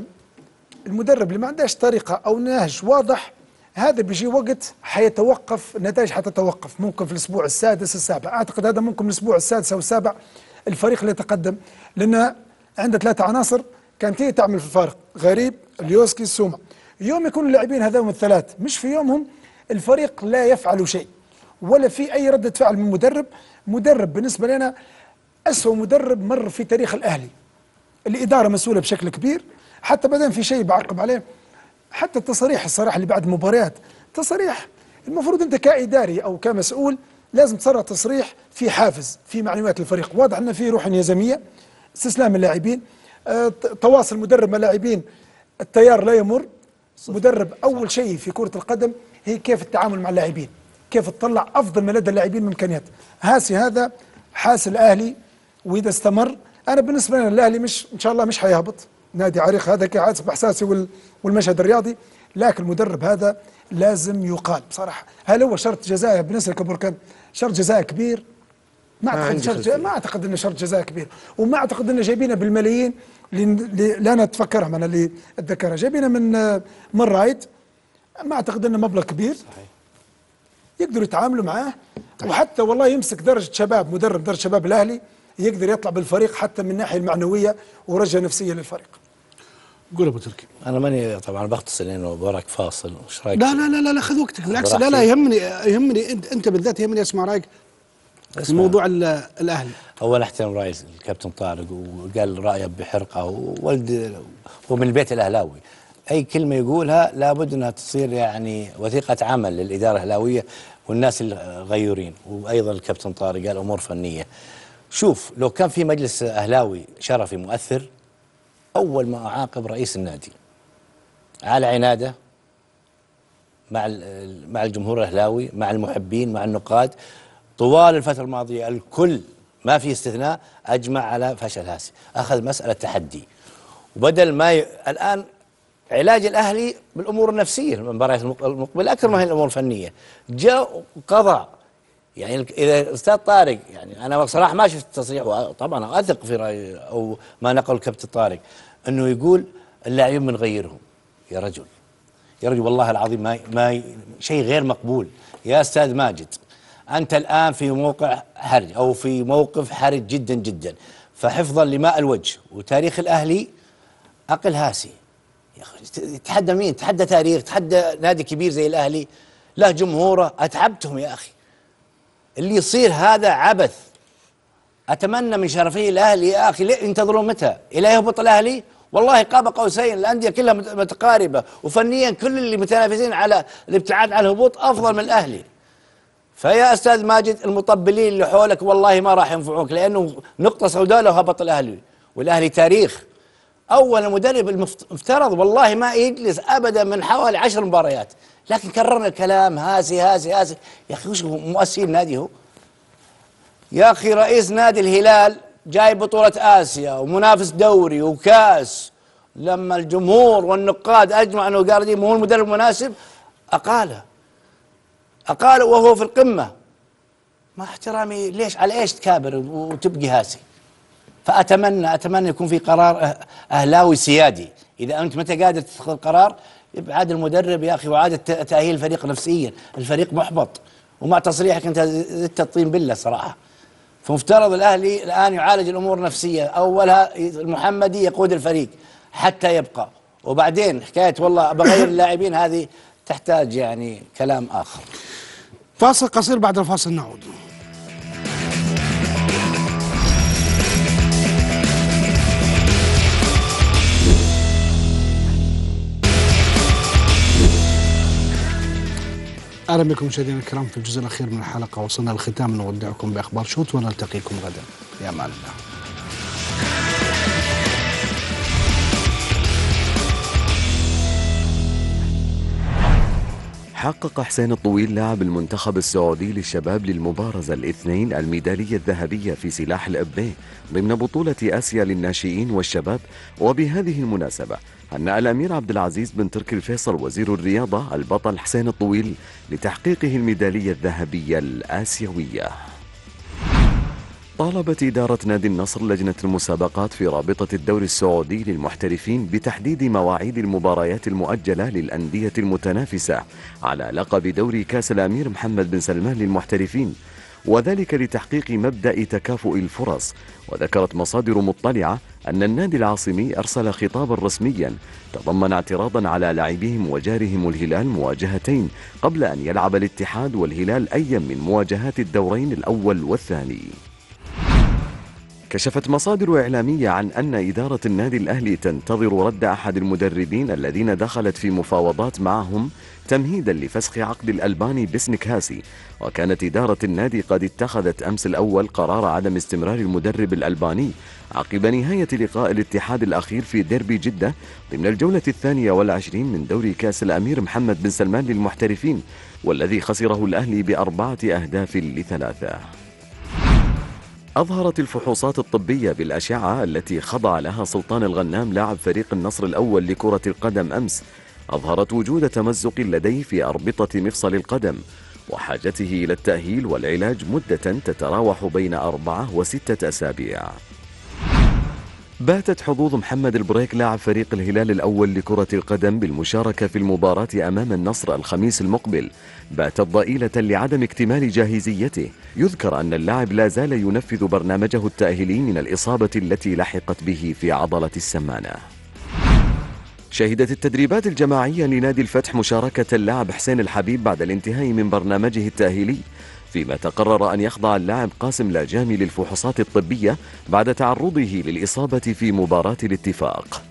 المدرب اللي ما عندهش طريقه او نهج واضح هذا بيجي وقت حيتوقف، النتائج حتتوقف، ممكن في الاسبوع السادس السابع. اعتقد هذا ممكن من الاسبوع السادس او السابع الفريق اللي يتقدم، لان عنده 3 عناصر كانت هي تعمل في الفارق، غريب، اليوسكي، السومه. يوم يكون اللاعبين هذول الثلاث مش في يومهم الفريق لا يفعل شيء، ولا في اي رده فعل من مدرب بالنسبه لنا اسوء مدرب مر في تاريخ الاهلي. الاداره مسؤوله بشكل كبير، حتى بعدين في شيء بعقب عليه، حتى التصاريح الصراحه اللي بعد المباريات، تصريح المفروض انت كاداري او كمسؤول لازم تصرح تصريح في حافز، في معنويات للفريق، واضح ان في روح انهزاميه، استسلام اللاعبين، تواصل مدرب مع اللاعبين، التيار لا يمر. مدرب اول شيء في كره القدم هي كيف التعامل مع اللاعبين، كيف تطلع افضل ما لدى اللاعبين من امكانيات. هاسي هذا حاس الاهلي، واذا استمر انا بالنسبه لنا الاهلي مش ان شاء الله مش حيهبط، نادي عريق هذا كحسب احساسي والمشهد الرياضي، لكن المدرب هذا لازم يقال بصراحه. هل هو شرط جزائي بالنسبه لكبركان شرط جزائي كبير؟ ما اعتقد انه شرط جزائي كبير، وما اعتقد انه جايبينه بالملايين اللي انا اتفكرها من اللي اتذكرها، جايبينه من رايد، ما اعتقد انه مبلغ كبير. صحيح. يقدروا يتعاملوا معاه، وحتى والله يمسك درجه شباب، مدرب درجه شباب الاهلي يقدر يطلع بالفريق حتى من الناحيه المعنويه ورجه نفسيه للفريق. قول ابو تركي. انا ماني طبعا بختصر لانه وراك فاصل، ايش رايك؟ لا خذ وقتك، بالعكس لا يهمني انت بالذات يهمني اسمع رايك في موضوع الاهلي. اولا احترم راي الكابتن طارق وقال رايه بحرقه، وولد ومن البيت الاهلاوي، اي كلمه يقولها لابد انها تصير يعني وثيقه عمل للاداره الاهلاويه، والناس الغيورين، وايضا الكابتن طارق قال امور فنيه. شوف، لو كان في مجلس اهلاوي شرفي مؤثر، اول ما اعاقب رئيس النادي على عناده مع الجمهور الاهلاوي، مع المحبين، مع النقاد طوال الفتره الماضيه، الكل ما في استثناء اجمع على فشل هاسي، اخذ مساله تحدي. وبدل ما الان علاج الاهلي بالامور النفسيه، المباريات المقبله اكثر ما هي الامور الفنيه. جاء قضى، يعني اذا الاستاذ طارق، يعني انا بصراحه ما شفت تصريح، وطبعا اثق في راي او ما نقل الكابتن طارق انه يقول اللاعبين بنغيرهم. يا رجل والله العظيم ما شيء غير مقبول. يا استاذ ماجد، انت الان في موقع حرج او في موقف حرج جدا جدا، فحفظا لماء الوجه وتاريخ الاهلي اقل هاسي. يا اخي تحدى مين؟ تحدى تاريخ، تحدى نادي كبير زي الاهلي له جمهوره. اتعبتهم يا اخي، اللي يصير هذا عبث. اتمنى من شرفي الاهلي يا اخي، ينتظرون متى؟ الى يهبط الاهلي؟ والله قاب قوسين، الانديه كلها متقاربه، وفنيا كل اللي متنافسين على الابتعاد عن الهبوط افضل من الاهلي. فيا استاذ ماجد، المطبلين اللي حولك والله ما راح ينفعوك، لانه نقطه سوداء لو هبط الاهلي، والاهلي تاريخ. اول المدرب المفترض والله ما يجلس ابدا من حوالي 10 مباريات، لكن كررنا الكلام هاسي هاسي هاسي. يا اخي وش مؤسسين النادي هو؟ يا اخي رئيس نادي الهلال جاي بطولة آسيا ومنافس دوري وكاس، لما الجمهور والنقاد أجمع أنه قال مو المدرب المناسب أقاله وهو في القمة. مع احترامي، ليش على إيش تكابر وتبقي هاسي؟ فأتمنى يكون في قرار أهلاوي سيادي. إذا أنت متى قادر تتخذ قرار، ابعاد المدرب يا أخي، وعادة تأهيل الفريق نفسيا. الفريق محبط، ومع تصريحك أنت زدت الطين بالله صراحة. فمفترض الأهلي الآن يعالج الأمور النفسية، أولها المحمدي يقود الفريق حتى يبقى، وبعدين حكاية والله بغير اللاعبين هذه تحتاج يعني كلام آخر. فاصل قصير، بعد الفاصل نعود. اهلا بكم مشاهدينا الكرام في الجزء الاخير من الحلقه. وصلنا للختام، نودعكم باخبار شوت ونلتقيكم غدا. يا امان الله. حقق حسين الطويل لاعب المنتخب السعودي للشباب للمبارزة الاثنين الميدالية الذهبية في سلاح الأبيه ضمن بطولة آسيا للناشئين والشباب. وبهذه المناسبة هنأ الأمير عبد العزيز بن تركي الفيصل وزير الرياضة البطل حسين الطويل لتحقيقه الميدالية الذهبية الآسيوية. طالبت إدارة نادي النصر لجنة المسابقات في رابطة الدوري السعودي للمحترفين بتحديد مواعيد المباريات المؤجلة للأندية المتنافسة على لقب دوري كأس الأمير محمد بن سلمان للمحترفين، وذلك لتحقيق مبدأ تكافؤ الفرص. وذكرت مصادر مطلعة أن النادي العاصمي أرسل خطابا رسميا تضمن اعتراضا على لاعبيهم وجارهم الهلال مواجهتين قبل أن يلعب الاتحاد والهلال أي من مواجهات الدورين الأول والثاني. كشفت مصادر إعلامية عن أن إدارة النادي الأهلي تنتظر رد أحد المدربين الذين دخلت في مفاوضات معهم تمهيدا لفسخ عقد الألباني باسنك هاسي. وكانت إدارة النادي قد اتخذت أمس الأول قرار عدم استمرار المدرب الألباني عقب نهاية لقاء الاتحاد الأخير في ديربي جدة ضمن الجولة 22 من دوري كأس الأمير محمد بن سلمان للمحترفين، والذي خسره الأهلي ب4 أهداف ل3. أظهرت الفحوصات الطبية بالأشعة التي خضع لها سلطان الغنام لاعب فريق النصر الأول لكرة القدم أمس، أظهرت وجود تمزق لديه في أربطة مفصل القدم وحاجته إلى التأهيل والعلاج مدة تتراوح بين 4 و6 أسابيع. باتت حظوظ محمد البريك لاعب فريق الهلال الأول لكرة القدم بالمشاركة في المباراة أمام النصر الخميس المقبل باتت ضئيلة لعدم اكتمال جاهزيته. يذكر أن اللاعب لا زال ينفذ برنامجه التأهيلي من الإصابة التي لحقت به في عضلة السمانة. شهدت التدريبات الجماعية لنادي الفتح مشاركة اللاعب حسين الحبيب بعد الانتهاء من برنامجه التأهيلي، فيما تقرر أن يخضع اللاعب قاسم لاجامي للفحوصات الطبية بعد تعرضه للإصابة في مباراة الاتفاق.